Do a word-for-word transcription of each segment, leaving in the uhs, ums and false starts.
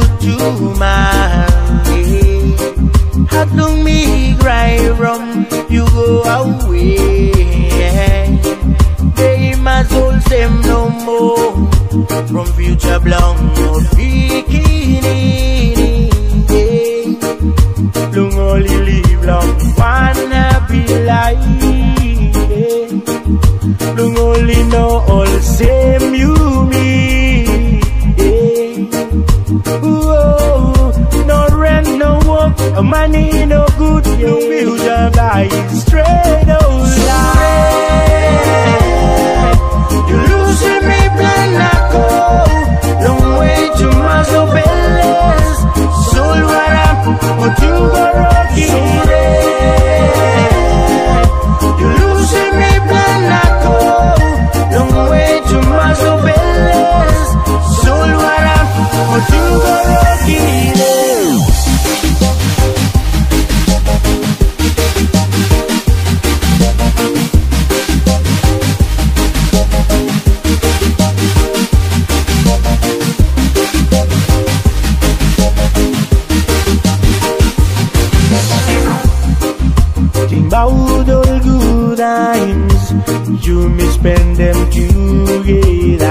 man, yeah. How do me cry from you go away? They my soul same no more from future blonde or bikini. Yeah. Long only live long one happy life. Yeah. Long only know all same you me. Yeah. Whoa. No rent, no work, money no good. No future guy straight out life. You losing me blind I go. Long way to Mazobeles. Soul wara Motugo Rocky. You losing me blind I go. Long way to Mazobeles. Soul wara Motugo Rocky. About all good times, you may spend them together.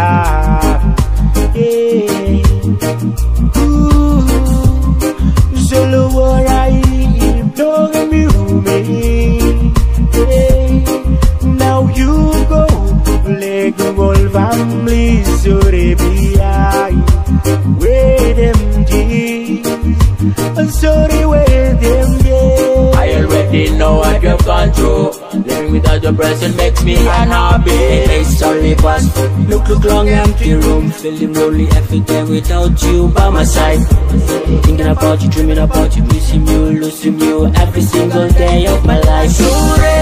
Yeah. Ooh, solo what I don't you me. Yeah. Now you go, let go all family, so they be I. Wait them deep, I'm sorry, wait them deep. I already know what you've gone through. Living without your presence makes me unhappy. It's only past. Look, look, long empty room. Feeling lonely every day without you by my side. Thinking about you, dreaming about you, missing you, losing you every single day of my life. So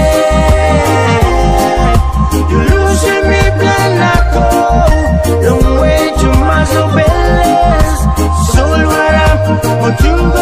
you losing me blind I go. Long way to Mazobeles. Soul wara Motugo